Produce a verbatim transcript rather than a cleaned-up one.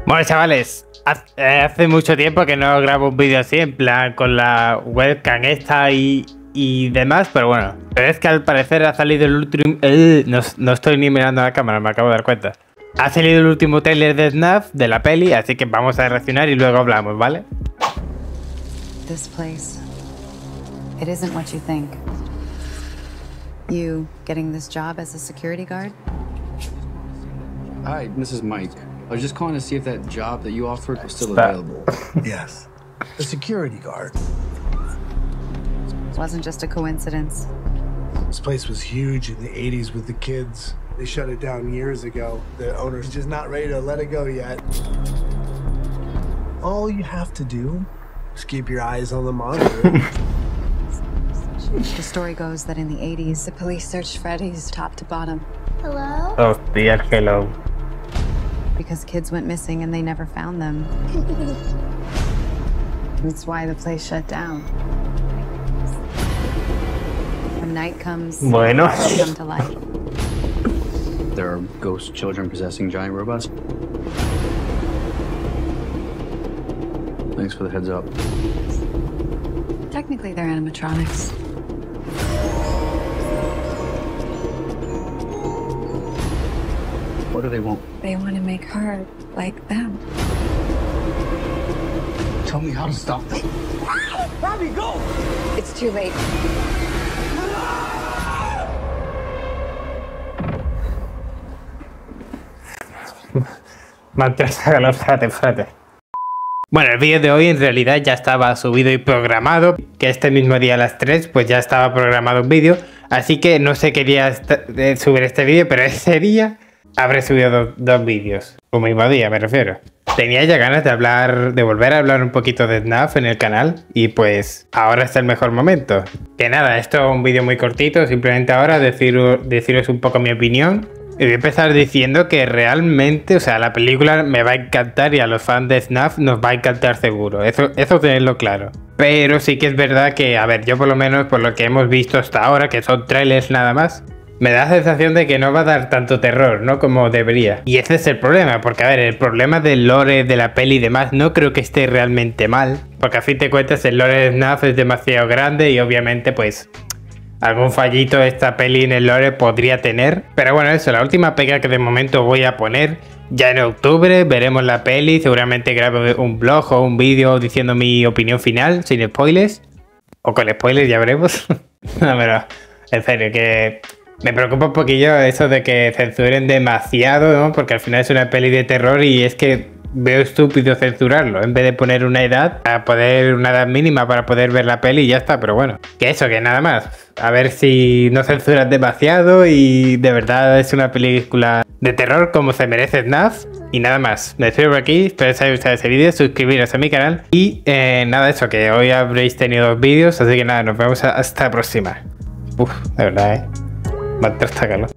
Bueno, chavales, hace mucho tiempo que no grabo un vídeo así, en plan con la webcam esta y, y demás, pero bueno. Pero es que al parecer ha salido el último... Eh, no, no estoy ni mirando a la cámara, me acabo de dar cuenta. Ha salido el último trailer de S N A F, de la peli, así que vamos a reaccionar y luego hablamos, ¿vale? This place, it isn't what you think. You getting this job as a security guard? Hi, Missus Mike. I was just calling to see if that job that you offered was still available. Yes, the security guard. It wasn't just a coincidence. This place was huge in the eighties with the kids. They shut it down years ago. The owner's just not ready to let it go yet. All you have to do is keep your eyes on the monitor. The story goes that in the eighties, the police searched Freddy's top to bottom. Hello? Hostia, hello. Because kids went missing and they never found them. That's why the place shut down. When night comes, Bueno. they come to life. There are ghost children possessing giant robots. Thanks for the heads up. Technically, they're animatronics. What do they want? They want to make her like them. Tell me how to stop them. Bobby, go! It's too late. Mantrágalo, espérate, espérate. Bueno, el vídeo de hoy en realidad ya estaba subido y programado, que este mismo día a las tres pues ya estaba programado un vídeo, así que no sé qué día subir este vídeo, pero ese día habré subido do, dos vídeos, un mismo día me refiero. Tenía ya ganas de hablar, de volver a hablar un poquito de S N A F en el canal y pues ahora está el mejor momento. Que nada, esto es un vídeo muy cortito, simplemente ahora decir, deciros un poco mi opinión. Y voy a empezar diciendo que realmente, o sea, la película me va a encantar y a los fans de S N A F nos va a encantar seguro, eso, eso tenerlo claro. Pero sí que es verdad que, a ver, yo por lo menos por lo que hemos visto hasta ahora, que son trailers nada más, me da la sensación de que no va a dar tanto terror, ¿no? Como debería. Y ese es el problema, porque a ver, el problema del lore de la peli y demás no creo que esté realmente mal, porque a fin de cuentas el lore de S N A F es demasiado grande y obviamente pues algún fallito esta peli en el lore podría tener. Pero bueno, eso, la última pega que de momento voy a poner. Ya en octubre veremos la peli, seguramente grabe un blog o un vídeo diciendo mi opinión final, sin spoilers. O con spoilers, ya veremos. No, pero en serio, que me preocupa un poquillo eso de que censuren demasiado, ¿no? Porque al final es una peli de terror y es que veo estúpido censurarlo, en vez de poner una edad, para poder, una edad mínima para poder ver la peli y ya está, pero bueno. Que eso, que nada más. A ver si no censuras demasiado y de verdad es una película de terror como se merece S N A F. Y nada más, me despido por aquí, espero que os haya gustado ese vídeo, suscribiros a mi canal. Y eh, nada, eso, que hoy habréis tenido dos vídeos, así que nada, nos vemos hasta la próxima. Uf, de verdad, eh. Mantrágalo.